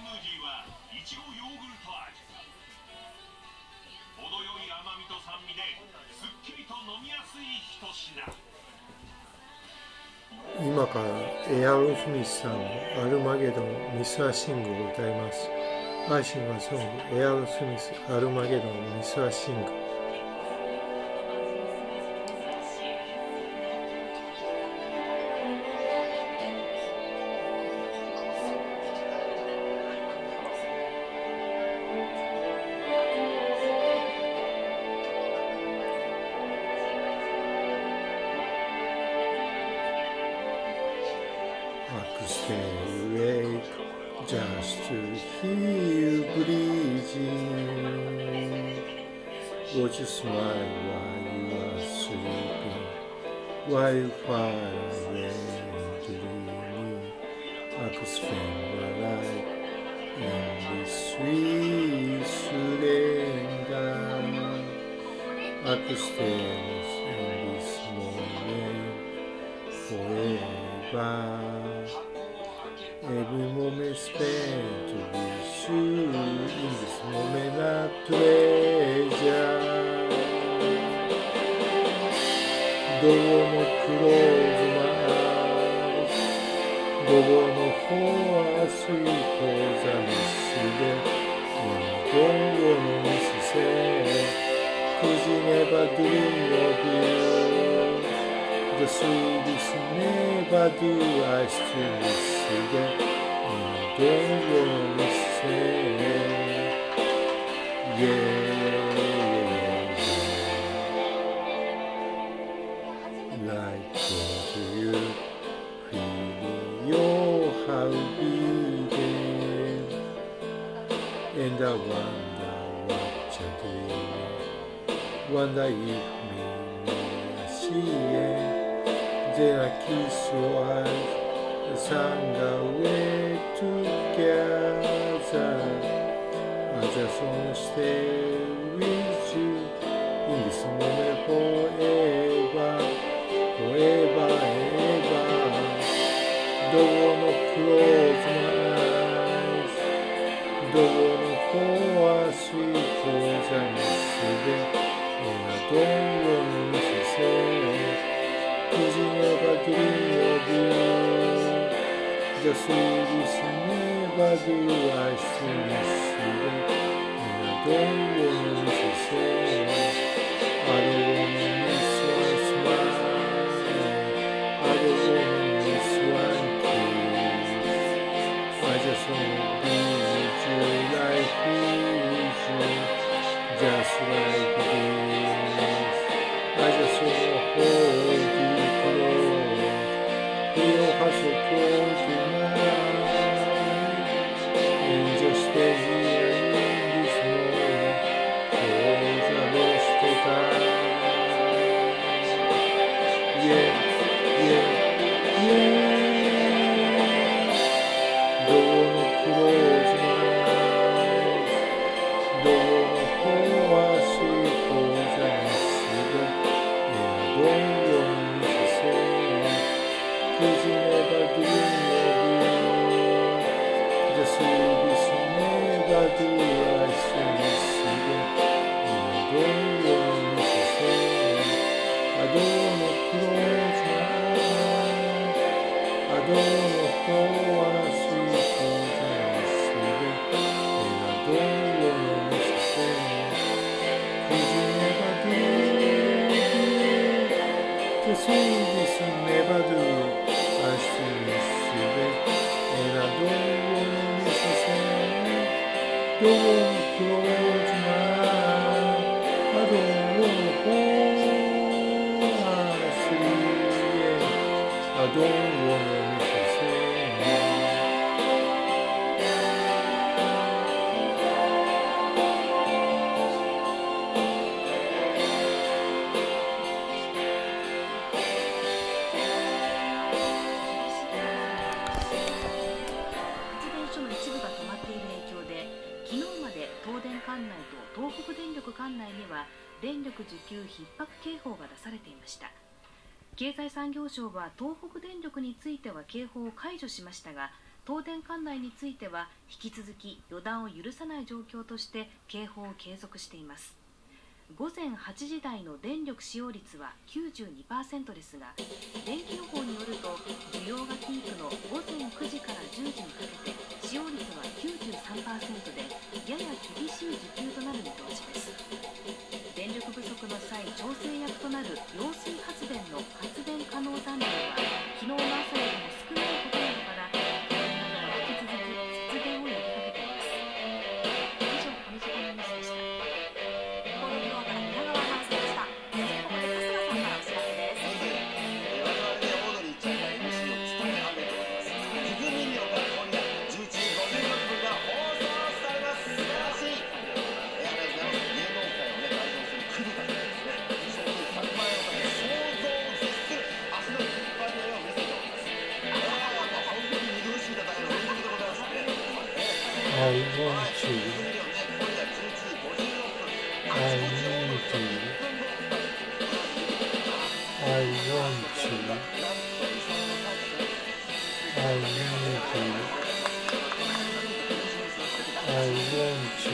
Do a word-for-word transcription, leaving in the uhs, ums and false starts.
ムージーはいちごヨーグルト味。程よい甘みと酸味ですっきりと飲みやすい一品。 今からエアロスミスさんのアルマゲドンミスターシングを歌います。配信はソングエアロスミスアルマゲドンミスターシング。Accelerate just to hear you breathing. Watch you smile while you are sleeping, while you far away dreaming. I could spend my life in this sweet surrender. I could stay in this moment forever.Every moment spent with you in this moment of pleasure. Don't wanna close my eyes. Don't wanna fall asleep 'cause I miss you there. And don't wanna miss you say 'cause you never dream of you.The sweetest never do I still miss you there and don't wanna miss it. Yeah, like to you, feeling your heart beating, and I wonder what you're dreaming. Wonder if me I see it.Then I kiss your eyes, the sun away together. I just wanna stay with you in this moment forever, forever, ever. Don't wanna close my eyes, don't wanna fall asleep 'cause I miss you there, and I don't wanna miss you say.Cause you never dream of you. The sweetest never do I still miss you and I don't wanna miss you say I don't wanna miss one smile I don't wanna miss one kiss I just wanna be with you like with you just like this I just wanna hold you.Feel how so close tonight and just stay here in this moment for the rest of time. Yeah, yeah, yeah. Don't wanna close my eyes, don't wanna fall asleep 'cause I miss you there and I don't wanna miss you say.Cause you never dream of you. The sweetest never do I still miss you there and I don't wanna miss you say I don't wanna close my eyes I don't wanna fall asleep 'cause I miss you there and I don't wanna miss you say Cause you never dream of you. The sweetest never do I still miss you there and I don't wanna miss you say Don't wanna close my eyes I don't wanna fall asleep I don't wanna miss you say 管内と東北電力管内には電力需給逼迫警報が出されていました。経済産業省は東北電力については警報を解除しましたが、 東電管内については引き続き予断を許さない状況として警報を継続しています。午前はちじ台の電力使用率は きゅうじゅうにパーセント ですが、電気予報によると需要がピークの午前くじからじゅうじにかけて使用率は きゅうじゅうさんパーセント でやや厳しい需給となる見通しです。電力不足の際調整役となる揚水発電の発電可能残量は昨日の朝よりも少ないことなどから県などは引き続き節電を呼びかけています。以上、この時間のニュースでした。 報道フロアから皆川アナウンサーでした。そしてここで春日さんからお知らせです。 我々でオードリーちゃんが エムシー を務め上げております。聞く耳をから今夜じゅういちじごじゅうろっぷんが放送されます。素晴らしい。えー、あれ芸能界をね代表するクルーたちがですね、賞金ひゃくまんえんをかけ想像を絶する足の引っ張り合いを見せております。えー、本当に見苦しい戦いの連続でございますね。 I want to. I need to. I want to. I need to. I want to.